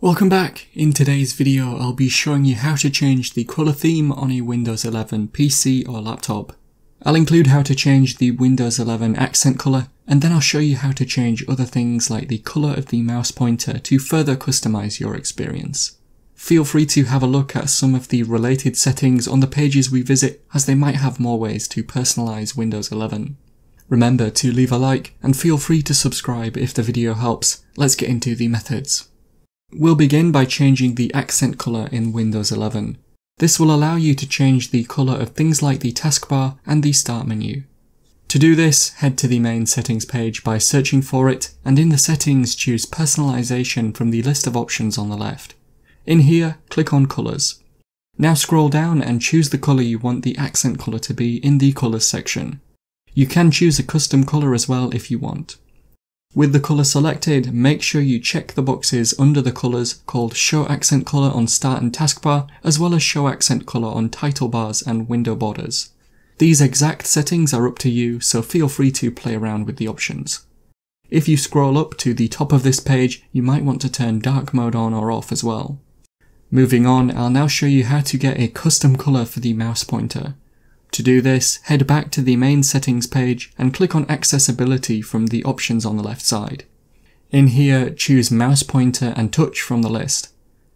Welcome back. In today's video I'll be showing you how to change the colour theme on a Windows 11 PC or laptop. I'll include how to change the Windows 11 accent colour, and then I'll show you how to change other things like the colour of the mouse pointer to further customise your experience. Feel free to have a look at some of the related settings on the pages we visit, as they might have more ways to personalise Windows 11. Remember to leave a like and feel free to subscribe if the video helps. Let's get into the methods. We'll begin by changing the accent colour in Windows 11. This will allow you to change the colour of things like the taskbar and the start menu. To do this, head to the main settings page by searching for it, and in the settings choose personalisation from the list of options on the left. In here, click on colours. Now scroll down and choose the colour you want the accent colour to be in the colours section. You can choose a custom colour as well if you want. With the colour selected, make sure you check the boxes under the colours called Show Accent Colour on Start and Taskbar, as well as Show Accent Colour on title bars and window borders. These exact settings are up to you, so feel free to play around with the options. If you scroll up to the top of this page, you might want to turn dark mode on or off as well. Moving on, I'll now show you how to get a custom colour for the mouse pointer. To do this, head back to the main settings page and click on accessibility from the options on the left side. In here, choose mouse pointer and touch from the list.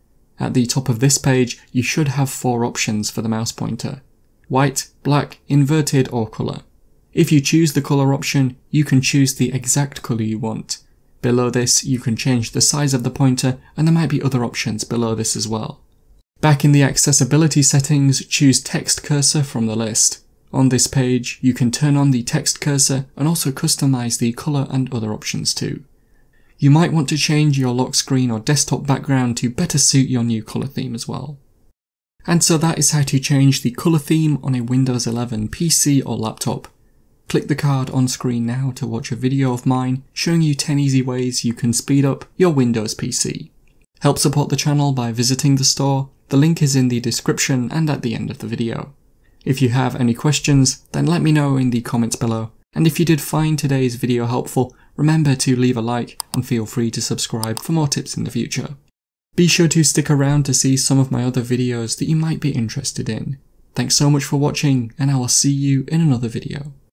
At the top of this page, you should have 4 options for the mouse pointer: white, black, inverted or colour. If you choose the colour option, you can choose the exact colour you want. Below this, you can change the size of the pointer, and there might be other options below this as well. Back in the accessibility settings, choose text cursor from the list. On this page, you can turn on the text cursor and also customize the color and other options too. You might want to change your lock screen or desktop background to better suit your new color theme as well. And so that is how to change the color theme on a Windows 11 PC or laptop. Click the card on screen now to watch a video of mine showing you 10 easy ways you can speed up your Windows PC. Help support the channel by visiting the store. The link is in the description and at the end of the video. If you have any questions, then let me know in the comments below. And if you did find today's video helpful, remember to leave a like and feel free to subscribe for more tips in the future. Be sure to stick around to see some of my other videos that you might be interested in. Thanks so much for watching, and I will see you in another video.